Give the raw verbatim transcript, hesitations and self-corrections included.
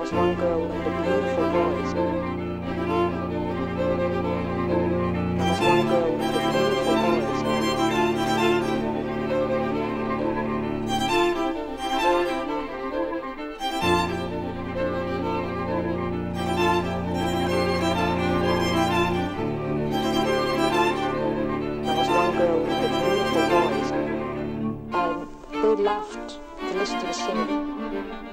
was one girl with a beautiful voice. There was one girl with a beautiful voice. There was one girl with a beautiful voice. And we loved to listen to the singing.